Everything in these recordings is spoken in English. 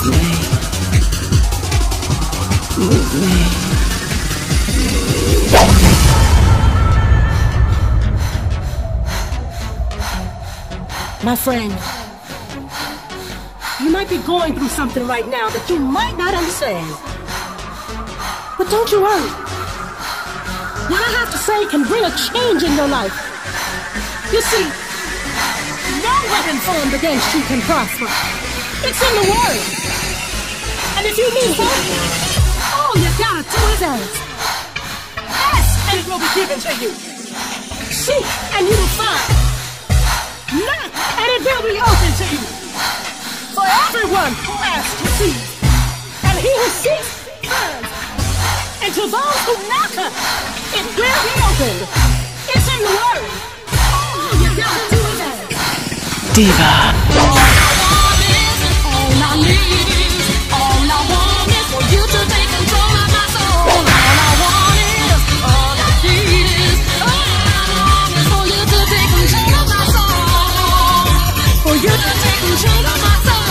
My friend, you might be going through something right now that you might not understand. But don't you worry. What I have to say can bring a change in your life. You see, no weapon formed against you can prosper. It's in the Word. And if you need hope, all you gotta do is ask. Ask and it will be given to you. Seek and you will find. Knock and it will be open to you. For everyone who asks receives, and he who seeks finds. And to those who knock, it will be opened. It's in the Word. All you gotta do is ask. Diva. All I want is, all I need is, all I want is for you to take control of my soul. All I want is, all I need is, all I want is for you to take control of my soul. For you to take control of my soul.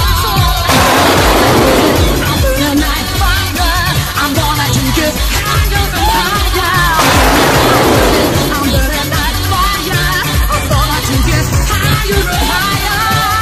I'm burning like fire. I'm gonna take it higher and higher. I'm burning like fire. I'm gonna take it higher and higher.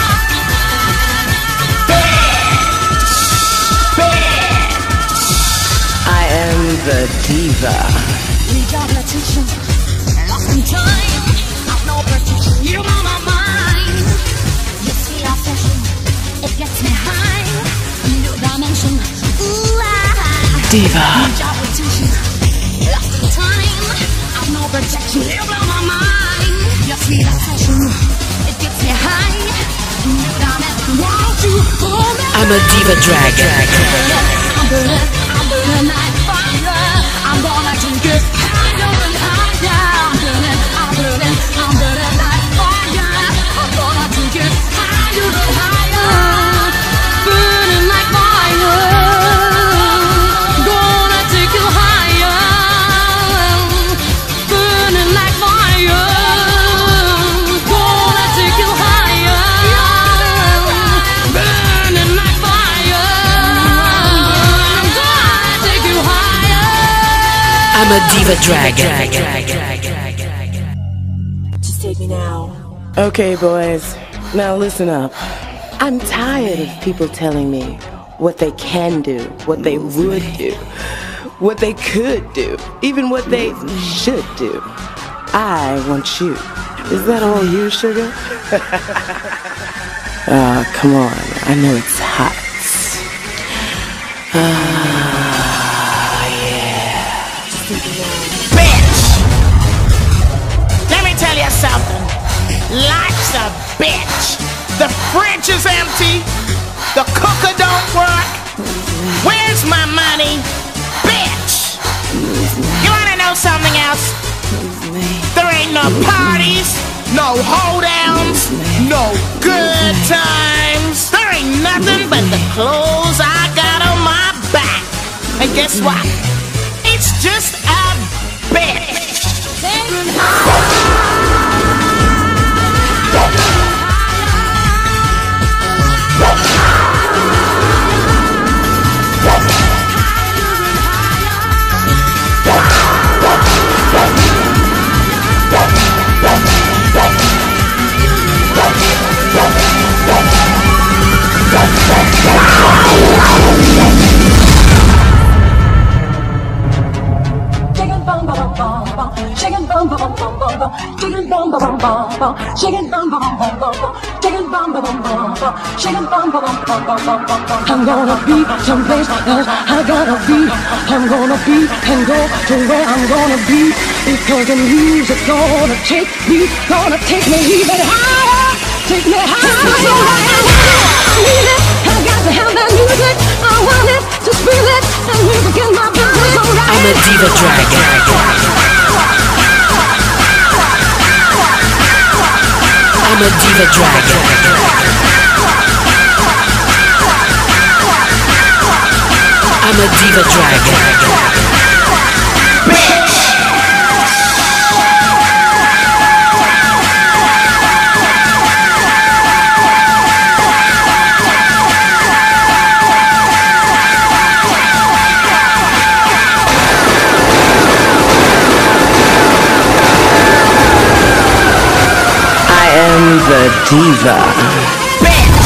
I am the diva. Need your attention, lost in time. I've no protection, you're on my mind. You see our session, it gets me high. New dimension, ooh, Diva. Need your attention, lost in time. I've no protection, you blow my mind. You see our session, it gets me high. New dimension, won't you hold me? I'm a diva drag. I'm burning like fire. I'm gonna take it higher and higher. I'm burning like fire. I'm gonna take it higher and higher. Burning like fire. Gonna take you higher. Burning like fire. Gonna take you higher. Burning like fire. I'm gonna take you higher. I'm a diva drag. Just take me now. Okay, boys, now listen up. I'm tired of people telling me what they can do, what they would do, what they could do, even what they should do. I want you. Is that all you, sugar? Come on. I know it's hot. Bitch! Let me tell you something. Life's a bitch. The fridge is empty. The cooker don't work. Where's my money? Bitch! You wanna know something else? There ain't no parties, no hoedowns, no good times. There ain't nothing but the clothes I got on my back. And guess what? It's just a bitch. Chicken bum bum bum bum bum bum, chicken bum bum bum bum bum, chicken bum bum bum bum bum bum, chicken bum bum bum bum bum, chicken bum bum bum bum bum bum bum bum. I'm gonna be someplace else. I gotta be. I'm gonna be and go to where I'm gonna be, because the music's gonna take me even higher. Take me higher. I need it. I got to have that music. I want it to feel it, and music in my business. I'm a diva drag. I'm a diva drag. I'm a diva drag. Bitch! Diva. Bitch!